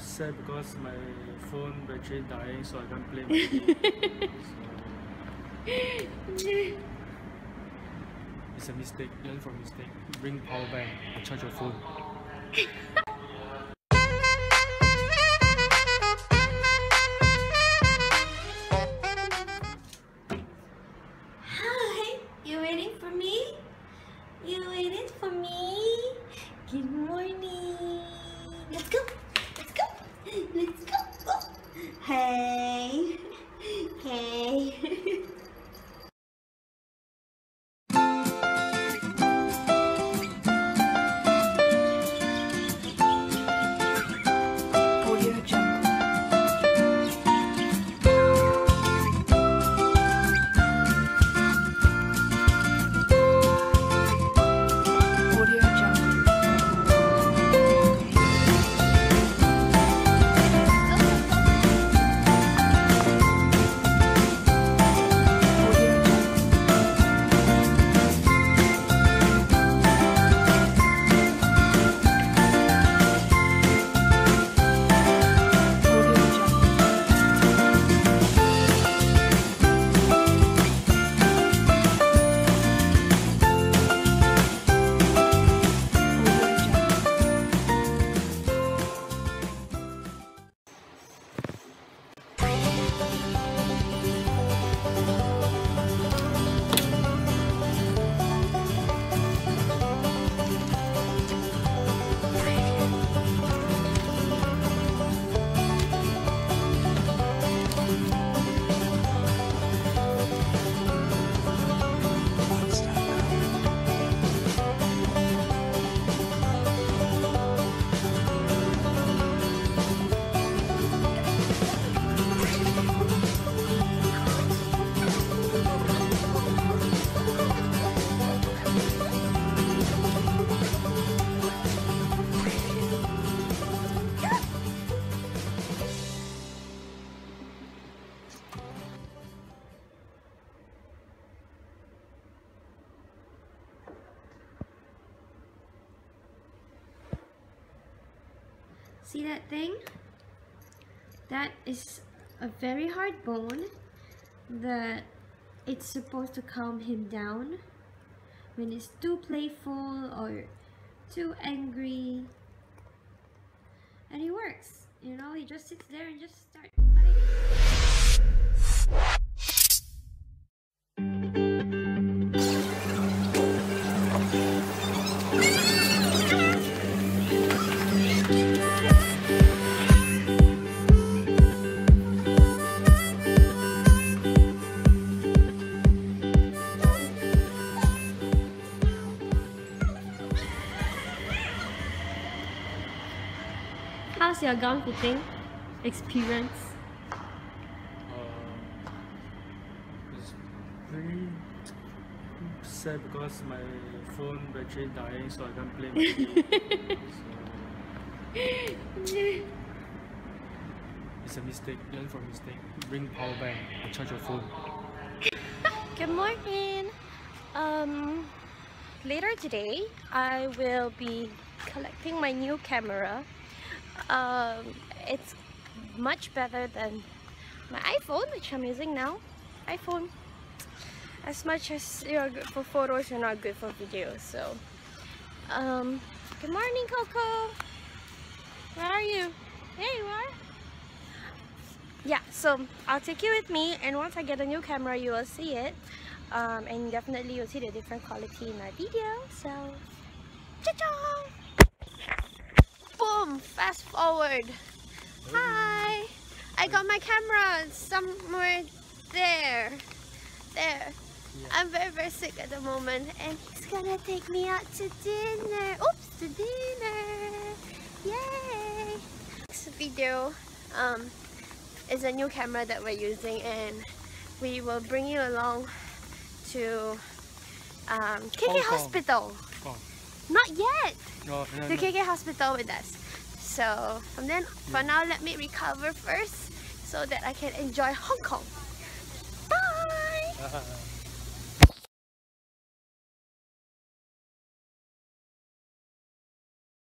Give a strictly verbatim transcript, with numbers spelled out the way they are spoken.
sad because my phone battery dying, so I can't play my game. So it's a mistake. Learn from mistake. Bring power bank and charge your phone. Hi, you waiting for me? You waiting for me? Good morning. Let's go. Let's go. Let's go. Oh. Hey. Hey. See that thing? That is a very hard bone that it's supposed to calm him down when he's too playful or too angry. And he works, you know, he just sits there and just starts biting. How's your gown fitting experience? Uh, it's very sad because my phone battery dying, so I can't play my game. So it's a mistake. Learn from mistake. Bring power bank and charge your phone. Good morning. Um, later today, I will be collecting my new camera. Um, it's much better than my iPhone, which I'm using now. iPhone, as much as you're good for photos, you're not good for videos. So, um, good morning, Coco. Where are you? Hey, where? Yeah, so I'll take you with me, and once I get a new camera, you will see it. Um, and definitely you'll see the different quality in my video. So, cha-cha! Boom! Fast forward. Hi! I got my camera somewhere there. There. Yeah. I'm very very sick at the moment, and he's gonna take me out to dinner. Oops, to dinner! Yay! This video um, is a new camera that we're using, and we will bring you along to um, K K Hospital. Oh. Not yet! Oh, no, the no. K K Hospital with us. So from then, for now, let me recover first so that I can enjoy Hong Kong. Bye!